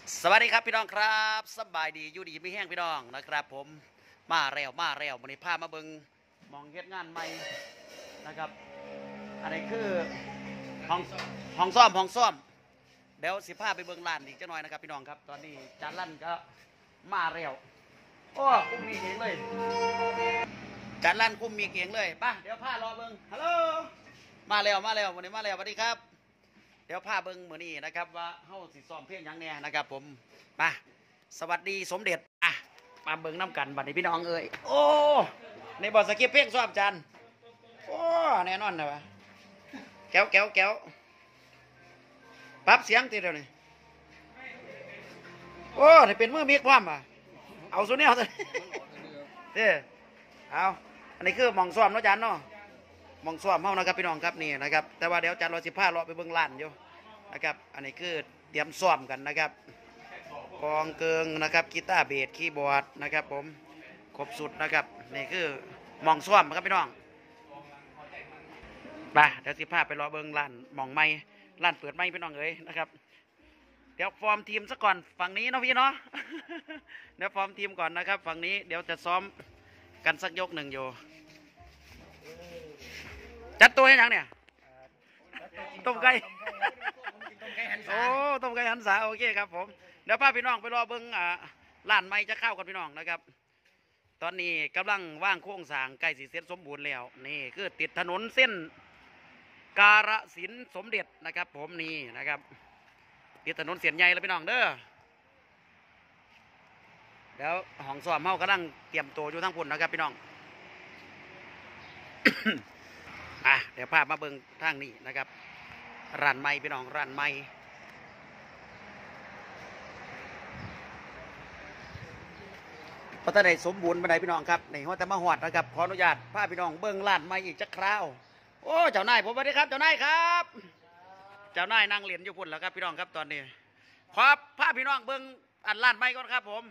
สวัสดีครับพี่น้องครับสบายดีอยู่ดีไม่แห้งพี่น้องนะครับผมมาแล้ววันนี้พามาเบิงมองเฮ็ดงานใหม่นะครับอันนี้คือห้องห้องซ่อมเดี๋ยวสิพาไปเบิงร้านอีกจังหน่อยนะครับพี่น้องครับตอนนี้จานลั่นก็มาแล้วโอ้คุมมีเองเลยจานลั่นคุมมีเองเลยป่ะเดี๋ยวพารอเบิงฮัลโหลมาแล้ววันนี้มาแล้วสวัสดีครับเดี๋ยวพาเบิงมื้อนี้นะครับว่าเฮาสิซ้อมเพลงหยังแน่นะครับผมมาสวัสดีสมเด็จอ่ะมาเบิงน้ำกันบัดนี้พี่น้องเอ้ยโอ้ในบอสกิปเพลงซ้อมจันโอ้แน่นอนนะวะแก้วปรับเสียงทีเดียวนี่โอ้นี่เป็นมือมิกพร้อมอ่ะเอาสุดเนี่ยเด้อเอาอันนี้คือหม่องซ้อมเนาะจันเนาะหม่องซ้อมเฮานะครับพี่น้องครับนี่นะครับแต่ว่าเดี๋ยวจันเรา15เลาะไปเบิ่งร้านอยู่นะครับอันนี้คือเตรียมซ้อมกันนะครับกองเกิงนะครับกีตาร์เบสคีย์บอร์ดนะครับผมครบสุดนะครับนี่คือหม่องซ้อมครับพี่น้องไปเดี๋ยว15ไปรอเบิ่งร้านหม่องไม้ร้านเปิดไม้พี่น้องเอ้ยนะครับเดี๋ยวฟอร์มทีมซะก่อนฝั่งนี้เนาะพี่เนาะ เดี๋ยวฟอร์มทีมก่อนนะครับฝั่งนี้เดี๋ยวจะซ้อมกันสักยกหนึ่งอยู่จัดตัวให้ยังเนี่ยต้มไก่ โอ้ต้มไก่หันษาโอเคครับผมเดี๋ยวพาพี่น้องไปรอเบิ้งร้านไม้จะเข้ากันพี่น้องนะครับตอนนี้กำลังว่างโค้งสร้างใกล้สิเสร็จสมบูรณ์แล้วนี่คือติดถนนเส้นกาฬสินธุ์สมเด็จนะครับผมนี่นะครับติดถนนเสียนใหญ่แล้วพี่น้องเด้อเดี๋ยวห้องซ้อมเฮากำลังเตรียมตัวอยู่ทั้งพุ่นนะครับพี่น้อง เดี๋ยวพามาเบิ่งทางนี้นะครับร้านไม้พี่น้องร้านไม้พอตาได้สมบูรณ์บันไดพี่น้องครับในหัวแต่มาหอดนะครับขออนุญาตพาพี่น้องเบิ่งร้านไม้อีกจักคราวโอ้เจ้านายผมสวัสดีครับเจ้านายครับเจ้านายนั่งเรียนอยู่พุ่นแล้วครับพี่น้องครับตอนนี้ขอพาพี่น้องเบิ่งอันร้านไม้ก่อนครับผม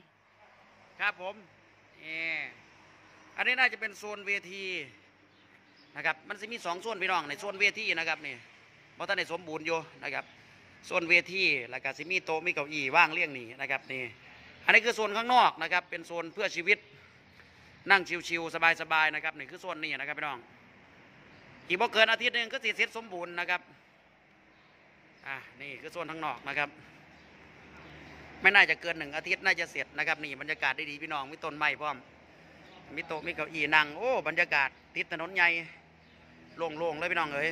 อันนี้น่าจะเป็นโซนเวทีนะครับมันจะมี2โซนพี่น้องในโซนเวทีนะครับนี่เพราะท่านในสมบูรณ์อยู่นะครับโซนเวทีแล้วก็จะมีโต๊ะมีเก้าอี้ว่างเรียงนี่นะครับนี่อันนี้คือโซนข้างนอกนะครับเป็นโซนเพื่อชีวิตนั่งชิวๆสบายๆนะครับนี่คือโซนนี้นะครับพี่น้องอีกบ่เกินอาทิตย์นึงก็เสร็จสมบูรณ์นะครับนี่คือโซนข้างนอกนะครับไม่น่าจะเกิน1 อาทิตย์น่าจะเสร็จนะครับนี่บรรยากาศได้ดีพี่น้องมีต้นไม้พร้อมมีโต๊ะมีเก้าอี้นั่งโอ้บรรยากาศติดถนนใหญ่โล่งๆเลยพี่น้องเอ้ย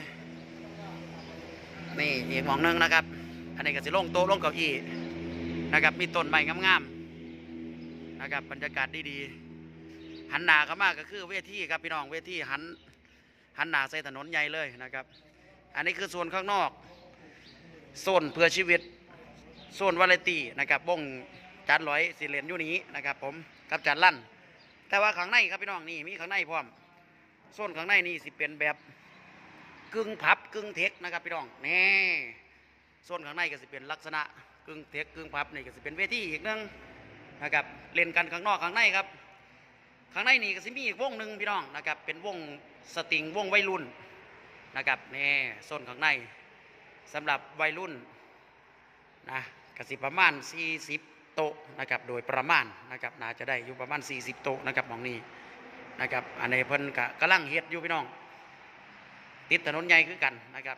นี่อีกหม่องนึงนะครับอันนี้ก็สิโล่งโต๊ะโล่งเก้าอี้นะครับมีต้นไม้งามๆนะครับบรรยากาศดีๆหันหน้าเข้ามาก็คือเวทีครับพี่น้องเวทีหันหน้าใส่ถนนใหญ่เลยนะครับอันนี้คือโซนข้างนอกโซนเพื่อชีวิตโซนวาไรตี้นะครับวงจานร้อยสิเลนอยู่นี้นะครับผมกับจานลั่นแต่ว่าข้างในครับพี่น้องนี่มีข้างในพร้อมโซนข้างในนี่สิเป็นแบบกึ่งผับกึ่งเทคนะครับพี่น้องนี่โซนข้างในก็สิเป็นลักษณะกึ่งเทคกึ่งผับนี่ก็สิเป็นเวทีอีกนึงนะครับเล่นกันข้างนอกข้างในครับข้างในนี่ก็สิมีอีกวงหนึ่งพี่น้องนะครับเป็นวงสตริงวงวัยรุ่นนะครับนี่โซนข้างในสำหรับวัยรุ่นนะก็สิประมาณ40 โต๊ะนะครับโดยประมาณนะครับน่าจะได้อยู่ประมาณ40 โต๊ะนะครับมองนี้นะครับอันนี้เพิ่นกำลังเฮ็ดอยู่พี่น้องติดถนนใหญ่คือกันนะครับ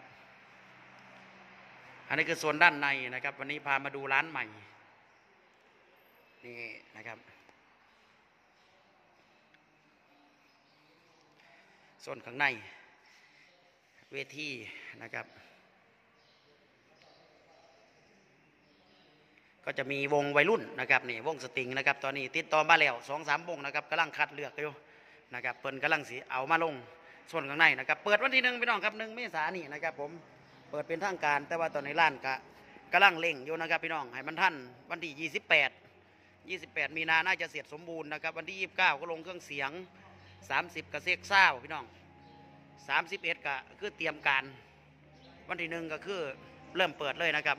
อันนี้คือส่วนด้านในนะครับวันนี้พามาดูร้านใหม่นี่นะครับส่วนข้างในเวทีนะครับก็จะมีวงวัยรุ่นนะครับนี่วงสตริงนะครับตอนนี้ติดต่อมาแล้ว2-3 วงนะครับกำลังคัดเลือกอยู่นะครับเพิ่นกำลังสิเอามาลงส่วนข้างในนะครับเปิดวันที่1พี่น้องครับ1 เมษายนนี่นะครับผมเปิดเป็นทางการแต่ว่าตอนในร้านกำลังเร่งอยู่นะครับพี่น้องให้มันทันวันที่28 มีนาน่าจะเสร็จสมบูรณ์นะครับวันที่29ก็ลงเครื่องเสียง30ก็เซ็กซ่าพี่น้อง31ก็คือเตรียมการวันที่1ก็คือเริ่มเปิดเลยนะครับ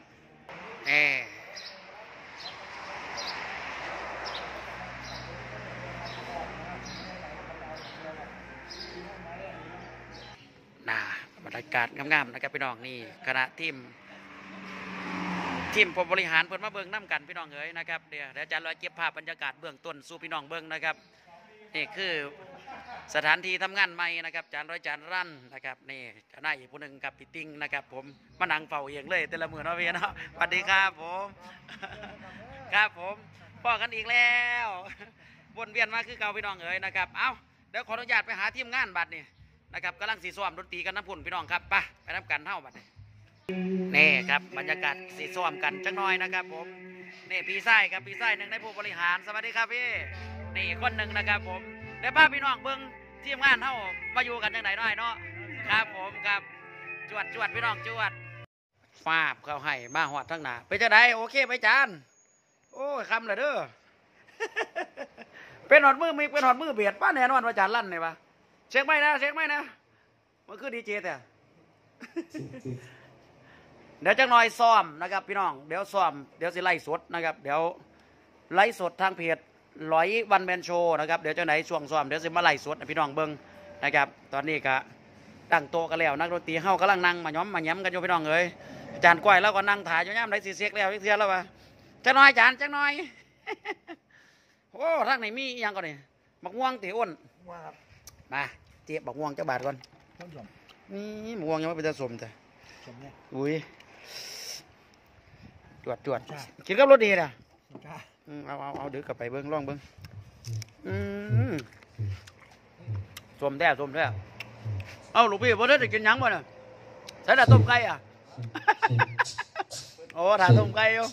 บรรยากาศงามๆนะครับพี่น้องนี่คณะทีทีมผู้บริหารเพิ่นมาเบิ่งน้ำกันพี่น้องเอ๋ยนะครับเดี๋ยวอาจารย์ลอยเก็บภาพบรรยากาศเบื้องต้นสู่พี่น้องเบิ่งนะครับนี่คือสถานที่ทำงานใหม่นะครับอาจารย์ร้อยอาจารย์รั่นนะครับนี่เจ้านายอีกผู้หนึ่งกับพี่ติ้งนะครับผมมานั่งเฝ้าเองเลยแต่ละมือเนาะพี่เนาะสวัสดีครับผมครับผมพ่อกันอีกแล้ววนเวียนมาคือเก่าพี่น้องเอ๋ยนะครับเอ้าเดี๋ยวขออนุญาตไปหาทีมงานบัดนี่นะครับกำลังสีซ้อมดนตรีกันน้ำพุ่นพี่น้องครับไปน้ำกันเท่าบัดนี่นี่ครับบรรยากาศสีซ้อมกันจังน้อยนะครับผมนี่พี่ไส้ครับพี่ไส้หนึ่งในผู้บริหารสวัสดีครับพี่นี่คนหนึ่งนะครับผมเดี๋ยวพาพี่น้องเบิ้งทีมงานเท่ามาอยู่กันจังไหนน้อยเนาะครับผมครับจวดพี่น้องจวดฟาบเขาให้มาหอดทั้งหนาไปจะได้โอเคไปจานโอ้ยคำเลยเด้อ เป็นหอดมือมีเป็นหอดมือเบียดป้าแน่นอนว่าจานลั่นเลยปะเช็คไหมนะมันคือดีเจแต่ เดี๋ยวจังหน่อยซ้อมนะครับพี่น้องเดี๋ยวซ้อมเดี๋ยวสิไล่สดนะครับเดี๋ยวไล่สดทางเพจ100 วันแมนโชว์นะครับเดี๋ยวจังไหนช่วงซ้อมเดี๋ยวสิมาไล่สดพี่น้องเบิ้งนะครับตอนนี้ก็ตั้งโต๊ะกันแล้วนักดนตรีเฮากำลังนั่งมาย้อมมาแย้มกันอยู่พี่น้องเอ้ยอาจารย์ก้อยแล้วก็นั่งถ่ายอยู่ย่ำได้สีเซ็กแล้วเทียแล้ววะจังหน่อยอาจารย์จังหน่อย โอ้ทางไหนมีอย่างก่อนนี่บักม่วงตีอ้นมาเจี๊ยบบักม่วงเจ้าบาทก่อนนี่บักม่วงยังไม่เป็นผสมจ้ะอุ้ยจวดกินกับรถดีนะเอาดื้อกลับไปเบิ้งล่องเบิ้งสมแท้เอาลูกพี่พอได้กินยังบ่เนี่ยใส่แต่ต้มไก่อ่ะ โอ้ถ่าต้มไก่อยู่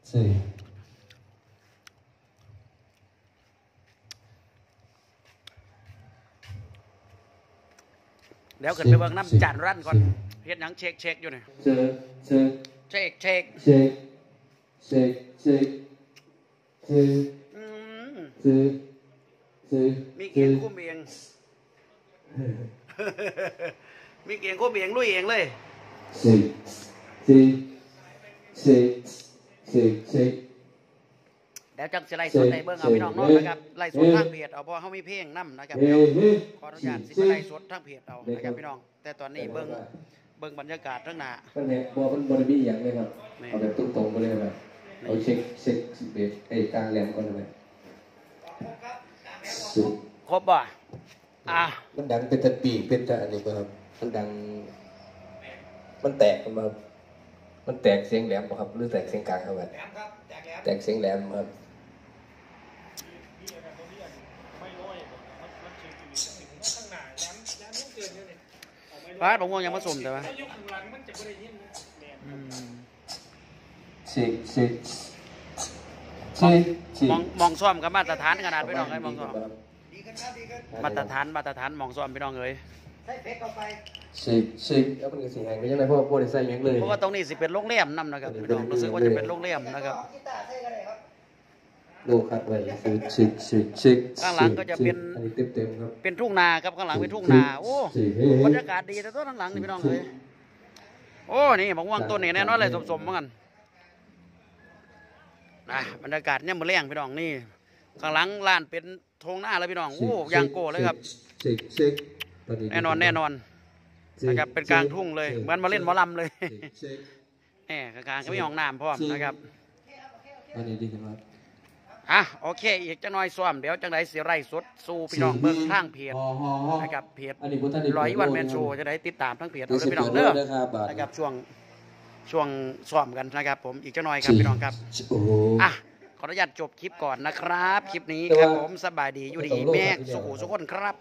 เดี๋ยวขึ้นไปเบิ้งน้ำจานรั่นก่อนเฮ็ดหนังเช็คอยู่เนี่ยเช็คมีเกียงคุ้มเองมีเกียงคุ้มเองลุยเองเลยเดี๋ยวจังสิไล่สดในเบิ้งเอาพี่น้องน้องนะครับไล่สดทางเพจเอาเพราะเขามีเพลงนำนะครับเดี๋ยวขออนุญาตสิไล่สดทางเพจเอานะครับพี่น้องแต่ตอนนี้เบิ้งบรรยากาศทั้งหน้ามันเนี่ยบัวมันบริบีอย่างเลยครับเอาแบบตรงๆไปเลยครับเอาเช็คเบสไอ้กลางแหลมก่อนเลยครบป่ะมันดังเป็นตะปีเป็นตะอันนี้ครับมันดังมันแตกมามันแตกเสียงแหลมครับหรือแตกเสียงกลางครับแตกเสียงแหลมครับป้าบอกว่ายังผสมแต่ว่ามองซ้อมกับมาตรฐานขนาดพี่น้องเลยมองซ้อมมาตรฐานมองซ้อมพี่น้องเลยแล้วมันก็สีแหงไปยังไงเพราะว่าพวกใส่ยังเลยเพราะว่าตรงนี้สิเป็นโรงแรมนำนะครับพี่น้องรู้สึกว่าจะเป็นโรงแรมนะครับดูครับไปข้างหลังก็จะเป็นเต็มครับเป็นทุ่งนาครับข้างหลังเป็นทุ่งนาโอ้บรรยากาศดีแต่ต้นข้างหลังนี่พี่น้องเลยโอ้นี่บอกว่างต้นนี่แน่นอนเลยสมๆเหมือนกันบรรยากาศเนี่ยมือแรงพี่น้องนี่ข้างหลังลานเป็นทงหน้าแล้วพี่น้องโอ้ยางโก้เลยครับแน่นอนนะครับเป็นกลางทุ่งเลยเหมือนมาเล่นหมอลำเลยนี่กลางๆก็มีห้องน้ำพร้อมนะครับอันนี้ดีจังครับโอเคอีกจังน้อยซ้อมเดี๋ยวจังไดสิไร่สดสู่พี่น้องเบิ่งทางเพจนะครับเพจ100 วันแมนโชว์จะได้ติดตามทั้งเพจเอาเลยพี่น้องเด้อนะครับช่วงซ้อมกันนะครับผมอีกจังน้อยครับพี่น้องครับขออนุญาตจบคลิปก่อนนะครับคลิปนี้ครับผมสบายดีอยู่ดีแม่สุขคนครับ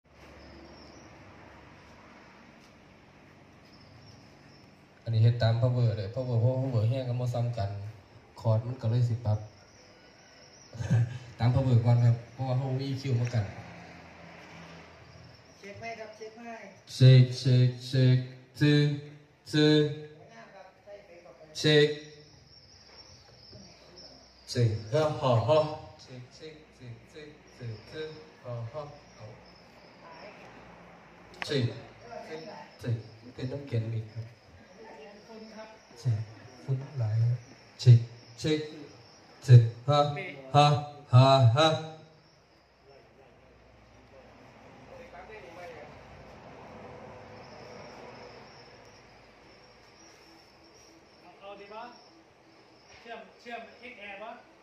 อันนี้เฮ็ดตาม power เลย power แห้งกับโมซ้ำกันคอร์ดมันก็เลยสิปรับตาม power ก่อนครับเพราะว่าเขามีคิวมากันเช็คไหมครับเช็คไหมเช็คซื้อเช็คเช็คเช็คเช็คเป็นน้ำเกลือมีครับเช็คฟุตไหลเช็คฮะเเทคแคร์ปะ